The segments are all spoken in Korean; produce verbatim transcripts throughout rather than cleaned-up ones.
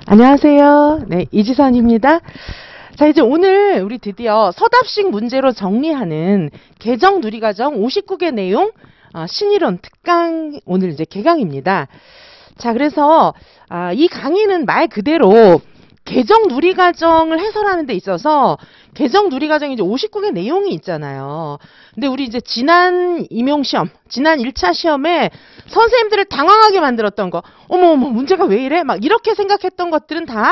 안녕하세요. 네, 이지선입니다. 자, 이제 오늘 우리 드디어 서답식 문제로 정리하는 개정 누리과정 오십구 개 내용 어, 신이론 특강 오늘 이제 개강입니다. 자, 그래서 아, 이 강의는 말 그대로 개정 누리과정을 해설하는 데 있어서 개정 누리과정이 이제 오십구 개 내용이 있잖아요. 근데 우리 이제 지난 임용시험, 지난 일 차 시험에 선생님들을 당황하게 만들었던 거, 어머, 어머, 문제가 왜 이래? 막 이렇게 생각했던 것들은 다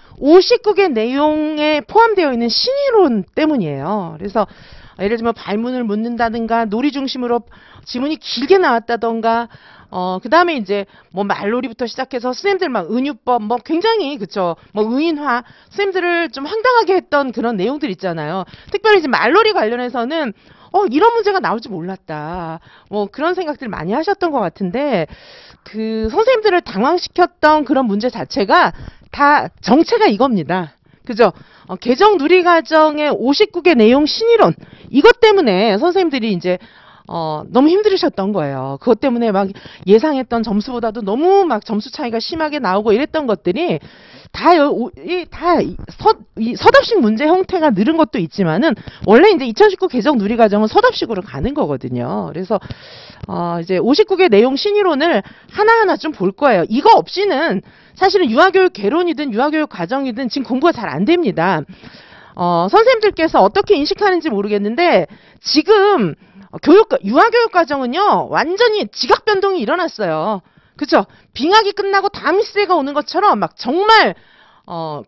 오십구 개 내용에 포함되어 있는 신이론 때문이에요. 그래서 예를 들면 발문을 묻는다든가 놀이 중심으로 지문이 길게 나왔다던가 어, 그 다음에 이제, 뭐, 말놀이부터 시작해서 선생님들 막 은유법, 뭐, 굉장히, 그쵸. 뭐, 의인화, 선생님들을 좀 황당하게 했던 그런 내용들 있잖아요. 특별히 이제 말놀이 관련해서는, 어, 이런 문제가 나올 줄 몰랐다. 뭐, 그런 생각들 많이 하셨던 것 같은데, 그, 선생님들을 당황시켰던 그런 문제 자체가 다 정체가 이겁니다. 그죠? 어, 개정 누리과정의 오십구 개 내용 신이론, 이것 때문에 선생님들이 이제, 어, 너무 힘들으셨던 거예요. 그것 때문에 막 예상했던 점수보다도 너무 막 점수 차이가 심하게 나오고 이랬던 것들이 다, 이, 다 서, 이 서답식 문제 형태가 늘은 것도 있지만은 원래 이제 이천십구 개정 누리과정은 서답식으로 가는 거거든요. 그래서, 어, 이제 오십구 개 내용 신이론을 하나하나 좀 볼 거예요. 이거 없이는 사실은 유아교육 개론이든 유아교육 과정이든 지금 공부가 잘 안 됩니다. 어, 선생님들께서 어떻게 인식하는지 모르겠는데 지금 교육, 유아교육 과정은요, 완전히 지각 변동이 일어났어요. 그쵸? 빙하기 끝나고 다음 시대가 오는 것처럼 막 정말, 어,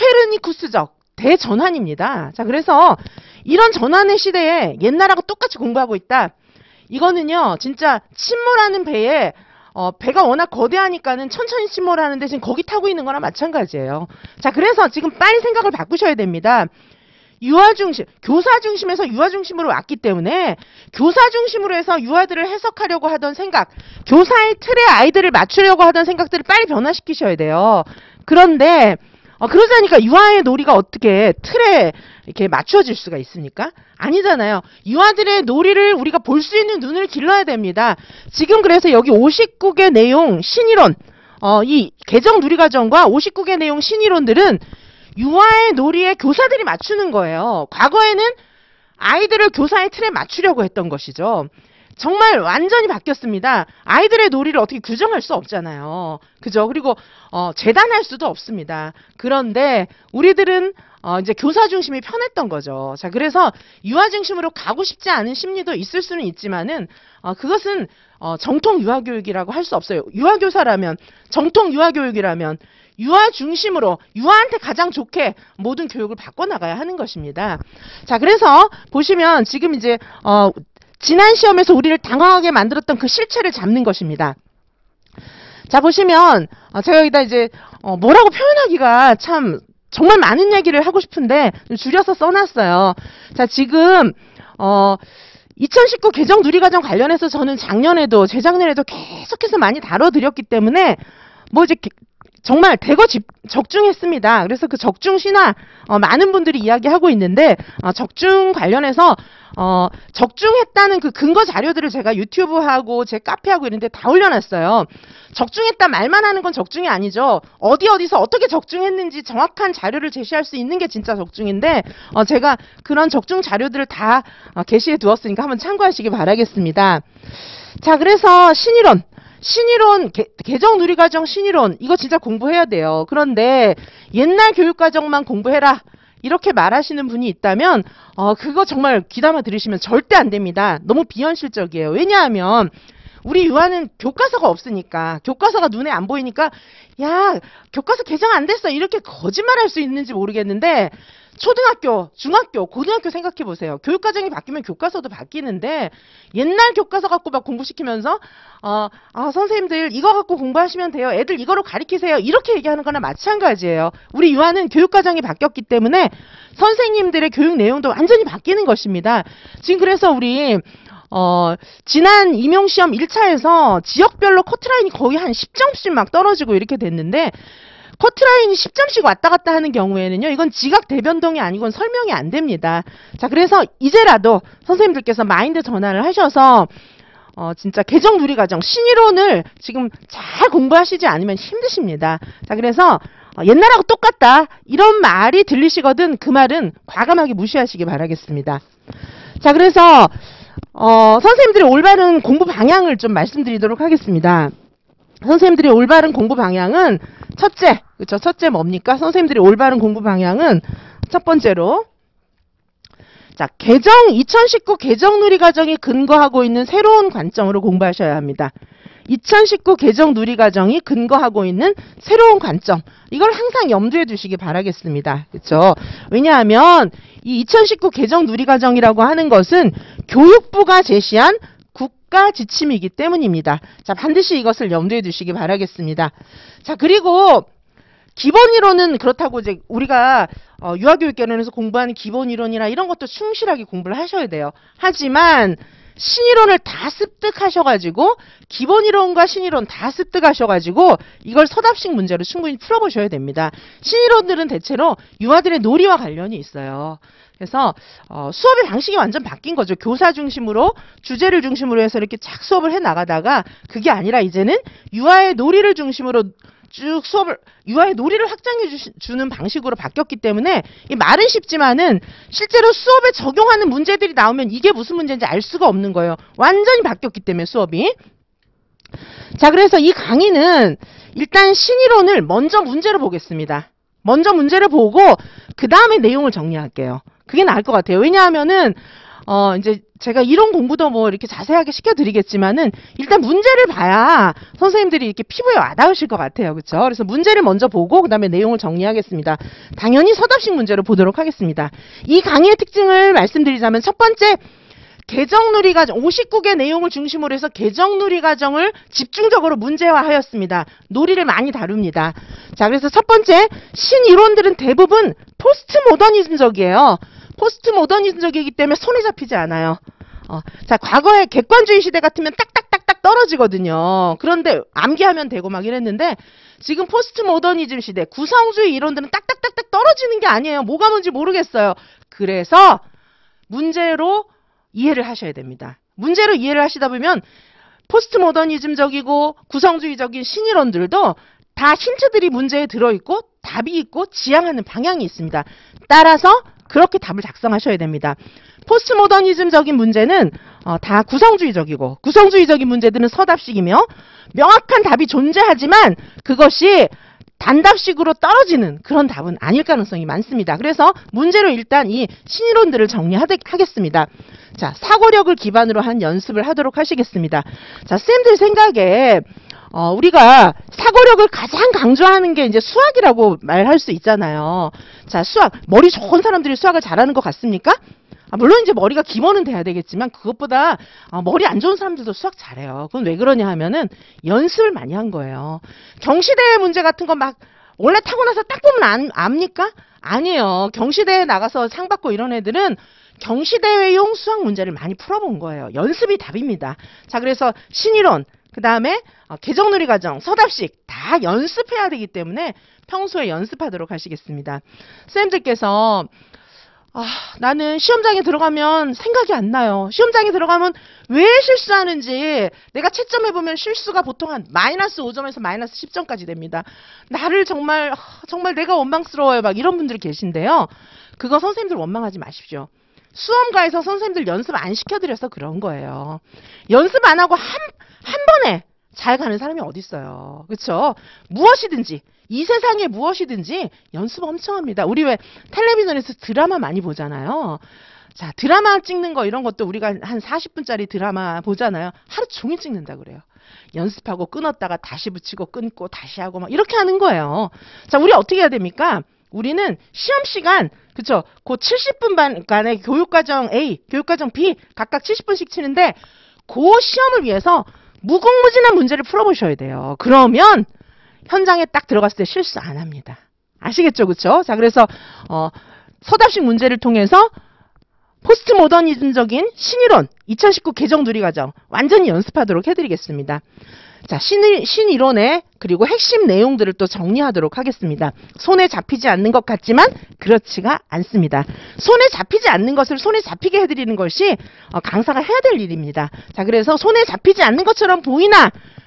코페르니쿠스적 대전환입니다. 자, 그래서 이런 전환의 시대에 옛날하고 똑같이 공부하고 있다. 이거는요, 진짜 침몰하는 배에, 어, 배가 워낙 거대하니까는 천천히 침몰하는데 지금 거기 타고 있는 거랑 마찬가지예요. 자, 그래서 지금 빨리 생각을 바꾸셔야 됩니다. 유아 중심, 교사 중심에서 유아 중심으로 왔기 때문에 교사 중심으로 해서 유아들을 해석하려고 하던 생각, 교사의 틀에 아이들을 맞추려고 하던 생각들을 빨리 변화시키셔야 돼요. 그런데 어, 그러자니까 유아의 놀이가 어떻게 틀에 이렇게 맞춰질 수가 있습니까? 아니잖아요. 유아들의 놀이를 우리가 볼 수 있는 눈을 길러야 됩니다. 지금 그래서 여기 오십구 개 내용 신이론, 어, 이 개정 누리과정과 오십구 개 내용 신이론들은 유아의 놀이에 교사들이 맞추는 거예요. 과거에는 아이들을 교사의 틀에 맞추려고 했던 것이죠. 정말 완전히 바뀌었습니다. 아이들의 놀이를 어떻게 규정할 수 없잖아요. 그죠? 그리고 어, 재단할 수도 없습니다. 그런데 우리들은 어, 이제 교사 중심이 편했던 거죠. 자, 그래서 유아 중심으로 가고 싶지 않은 심리도 있을 수는 있지만은 어, 그것은 어, 정통 유아교육이라고 할 수 없어요. 유아교사라면, 정통 유아교육이라면 유아 중심으로 유아한테 가장 좋게 모든 교육을 바꿔나가야 하는 것입니다. 자, 그래서 보시면 지금 이제 어, 지난 시험에서 우리를 당황하게 만들었던 그 실체를 잡는 것입니다. 자, 보시면 어, 제가 여기다 이제 어, 뭐라고 표현하기가 참 정말 많은 얘기를 하고 싶은데 줄여서 써놨어요. 자, 지금 어, 이천십구 개정 누리과정 관련해서 저는 작년에도 재작년에도 계속해서 많이 다뤄드렸기 때문에 뭐 이제 정말 대거 집, 적중했습니다. 그래서 그 적중 신화 어, 많은 분들이 이야기하고 있는데 어, 적중 관련해서 어, 적중했다는 그 근거 자료들을 제가 유튜브하고 제 카페하고 이런 데 다 올려놨어요. 적중했다 말만 하는 건 적중이 아니죠. 어디 어디서 어떻게 적중했는지 정확한 자료를 제시할 수 있는 게 진짜 적중인데 어, 제가 그런 적중 자료들을 다 어, 게시해 두었으니까 한번 참고하시기 바라겠습니다. 자, 그래서 신이론. 신이론, 개, 개정 누리과정 신이론, 이거 진짜 공부해야 돼요. 그런데 옛날 교육과정만 공부해라. 이렇게 말하시는 분이 있다면, 어, 그거 정말 귀담아 들으시면 절대 안 됩니다. 너무 비현실적이에요. 왜냐하면, 우리 유아는 교과서가 없으니까, 교과서가 눈에 안 보이니까, 야, 교과서 개정 안 됐어. 이렇게 거짓말 할 수 있는지 모르겠는데, 초등학교, 중학교, 고등학교 생각해 보세요. 교육과정이 바뀌면 교과서도 바뀌는데 옛날 교과서 갖고 막 공부시키면서 어, 아, 선생님들 이거 갖고 공부하시면 돼요. 애들 이거로 가르치세요. 이렇게 얘기하는 거나 마찬가지예요. 우리 유아는 교육과정이 바뀌었기 때문에 선생님들의 교육 내용도 완전히 바뀌는 것입니다. 지금 그래서 우리 어, 지난 임용시험 일 차에서 지역별로 커트라인이 거의 한 십 점씩 막 떨어지고 이렇게 됐는데 커트라인이 십 점씩 왔다 갔다 하는 경우에는요, 이건 지각 대변동이 아니고는 설명이 안 됩니다. 자, 그래서 이제라도 선생님들께서 마인드 전환을 하셔서 어, 진짜 개정 누리과정 신이론을 지금 잘 공부하시지 않으면 힘드십니다. 자, 그래서 어, 옛날하고 똑같다 이런 말이 들리시거든 그 말은 과감하게 무시하시기 바라겠습니다. 자, 그래서 어, 선생님들의 올바른 공부 방향을 좀 말씀드리도록 하겠습니다. 선생님들의 올바른 공부 방향은 첫째, 그렇죠? 첫째 뭡니까? 선생님들의 올바른 공부 방향은 첫 번째로 자, 개정 이천십구 개정 누리과정이 근거하고 있는 새로운 관점으로 공부하셔야 합니다. 이천십구 개정 누리과정이 근거하고 있는 새로운 관점. 이걸 항상 염두에 두시기 바라겠습니다. 그렇죠? 왜냐하면 이 이천십구 개정 누리과정이라고 하는 것은 교육부가 제시한 국가 지침이기 때문입니다. 자, 반드시 이것을 염두에 두시기 바라겠습니다. 자, 그리고 기본 이론은 그렇다고 이제 우리가 어, 유아교육개론에서 공부하는 기본 이론이나 이런 것도 충실하게 공부를 하셔야 돼요. 하지만 신이론을 다 습득하셔가지고 기본 이론과 신이론 다 습득하셔가지고 이걸 서답식 문제로 충분히 풀어보셔야 됩니다. 신이론들은 대체로 유아들의 놀이와 관련이 있어요. 그래서 어, 수업의 방식이 완전 바뀐 거죠. 교사 중심으로 주제를 중심으로 해서 이렇게 착 수업을 해 나가다가 그게 아니라 이제는 유아의 놀이를 중심으로 쭉 수업을 유아의 놀이를 확장해 주, 주는 방식으로 바뀌었기 때문에 이 말은 쉽지만은 실제로 수업에 적용하는 문제들이 나오면 이게 무슨 문제인지 알 수가 없는 거예요. 완전히 바뀌었기 때문에 수업이. 자, 그래서 이 강의는 일단 신이론을 먼저 문제를 보겠습니다. 먼저 문제를 보고 그 다음에 내용을 정리할게요. 그게 나을 것 같아요. 왜냐하면은 어, 이제 제가 이론 공부도 뭐 이렇게 자세하게 시켜드리겠지만은 일단 문제를 봐야 선생님들이 이렇게 피부에 와닿으실 것 같아요. 그렇죠? 그래서 문제를 먼저 보고 그 다음에 내용을 정리하겠습니다. 당연히 서답식 문제로 보도록 하겠습니다. 이 강의의 특징을 말씀드리자면 첫 번째, 개정누리과정, 오십구 개 내용을 중심으로 해서 개정누리과정을 집중적으로 문제화하였습니다. 놀이를 많이 다룹니다. 자, 그래서 첫 번째, 신이론들은 대부분 포스트 모더니즘적이에요. 포스트 모더니즘적이기 때문에 손에 잡히지 않아요. 어, 자, 과거에 객관주의 시대 같으면 딱딱딱딱 떨어지거든요. 그런데 암기하면 되고 막 이랬는데 지금 포스트 모더니즘 시대, 구성주의 이론들은 딱딱딱딱 떨어지는 게 아니에요. 뭐가 뭔지 모르겠어요. 그래서 문제로 이해를 하셔야 됩니다. 문제로 이해를 하시다 보면 포스트 모더니즘적이고 구성주의적인 신이론들도 다 힌트들이 문제에 들어있고 답이 있고 지향하는 방향이 있습니다. 따라서 그렇게 답을 작성하셔야 됩니다. 포스트 모더니즘적인 문제는 어, 다 구성주의적이고 구성주의적인 문제들은 서답식이며 명확한 답이 존재하지만 그것이 단답식으로 떨어지는 그런 답은 아닐 가능성이 많습니다. 그래서 문제로 일단 이 신이론들을 정리하겠습니다. 자, 사고력을 기반으로 한 연습을 하도록 하시겠습니다. 자, 쌤들 생각에 어, 우리가 사고력을 가장 강조하는 게 이제 수학이라고 말할 수 있잖아요. 자, 수학. 머리 좋은 사람들이 수학을 잘하는 것 같습니까? 아, 물론 이제 머리가 기본은 돼야 되겠지만 그것보다 어, 머리 안 좋은 사람들도 수학 잘해요. 그건 왜 그러냐 하면은 연습을 많이 한 거예요. 경시대회 문제 같은 거 막 원래 타고나서 딱 보면 안, 압니까? 아니에요. 경시대회 나가서 상 받고 이런 애들은 경시대회용 수학 문제를 많이 풀어본 거예요. 연습이 답입니다. 자, 그래서 신이론, 그 다음에 어, 개정누리과정, 서답식 다 연습해야 되기 때문에 평소에 연습하도록 하시겠습니다. 쌤들께서 아, 나는 시험장에 들어가면 생각이 안 나요. 시험장에 들어가면 왜 실수하는지 내가 채점해보면 실수가 보통 한 마이너스 오 점에서 마이너스 십 점까지 됩니다. 나를 정말 정말 내가 원망스러워요. 막 이런 분들이 계신데요. 그거 선생님들 원망하지 마십시오. 수험가에서 선생님들 연습 안 시켜드려서 그런 거예요. 연습 안 하고 한, 한 번에 잘 가는 사람이 어디 있어요. 그렇죠? 무엇이든지 이 세상에 무엇이든지 연습 엄청 합니다. 우리 왜 텔레비전에서 드라마 많이 보잖아요. 자, 드라마 찍는 거 이런 것도 우리가 한 사십 분짜리 드라마 보잖아요. 하루 종일 찍는다 그래요. 연습하고 끊었다가 다시 붙이고 끊고 다시 하고 막 이렇게 하는 거예요. 자, 우리 어떻게 해야 됩니까? 우리는 시험 시간, 그쵸? 그 칠십 분간의 교육과정 A, 교육과정 B 각각 칠십 분씩 치는데 그 시험을 위해서 무궁무진한 문제를 풀어보셔야 돼요. 그러면 현장에 딱 들어갔을 때 실수 안 합니다. 아시겠죠? 그쵸? 자, 그래서 어, 서답식 문제를 통해서 포스트 모더니즘적인 신이론, 이천십구 개정 누리과정 완전히 연습하도록 해드리겠습니다. 자, 신, 신이론의 그리고 핵심 내용들을 또 정리하도록 하겠습니다. 손에 잡히지 않는 것 같지만 그렇지가 않습니다. 손에 잡히지 않는 것을 손에 잡히게 해드리는 것이 어, 강사가 해야 될 일입니다. 자, 그래서 손에 잡히지 않는 것처럼 보이나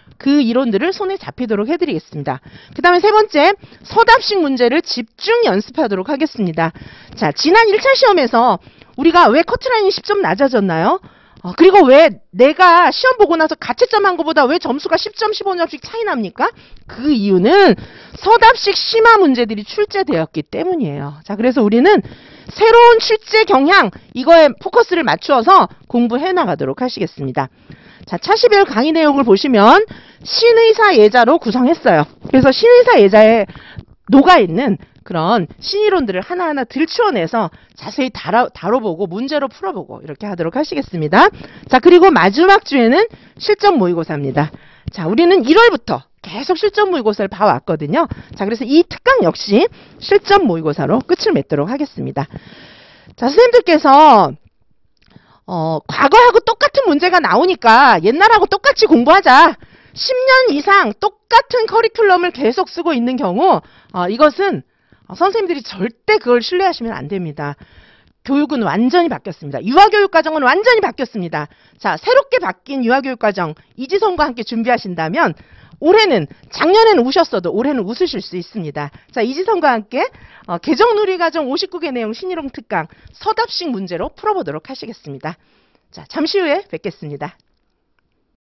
그 이론들을 손에 잡히도록 해드리겠습니다. 그 다음에 세 번째, 서답식 문제를 집중 연습하도록 하겠습니다. 자, 지난 일 차 시험에서 우리가 왜 커트라인이 십 점 낮아졌나요? 어, 그리고 왜 내가 시험 보고 나서 가채점 한 것보다 왜 점수가 십 점, 십오 점씩 차이 납니까? 그 이유는 서답식 심화 문제들이 출제되었기 때문이에요. 자, 그래서 우리는 새로운 출제 경향, 이거에 포커스를 맞추어서 공부해 나가도록 하시겠습니다. 자, 차시별 강의 내용을 보시면 신의사 예자로 구성했어요. 그래서 신의사 예자에 녹아있는 그런 신이론들을 하나하나 들추어내서 자세히 다뤄, 다뤄보고 문제로 풀어보고 이렇게 하도록 하시겠습니다. 자, 그리고 마지막 주에는 실전 모의고사입니다. 자, 우리는 일월부터 계속 실전 모의고사를 봐왔거든요. 자, 그래서 이 특강 역시 실전 모의고사로 끝을 맺도록 하겠습니다. 자, 선생님들께서 어, 과거하고 똑같은 문제가 나오니까 옛날하고 똑같이 공부하자. 십 년 이상 똑같은 커리큘럼을 계속 쓰고 있는 경우 어, 이것은 어, 선생님들이 절대 그걸 신뢰하시면 안 됩니다. 교육은 완전히 바뀌었습니다. 유아교육과정은 완전히 바뀌었습니다. 자, 새롭게 바뀐 유아교육과정 이지선과 함께 준비하신다면 올해는, 작년에는 우셨어도 올해는 웃으실 수 있습니다. 자, 이지선과 함께 어, 개정누리과정 오십구 개 내용 신이론 특강 서답식 문제로 풀어보도록 하시겠습니다. 자, 잠시 후에 뵙겠습니다.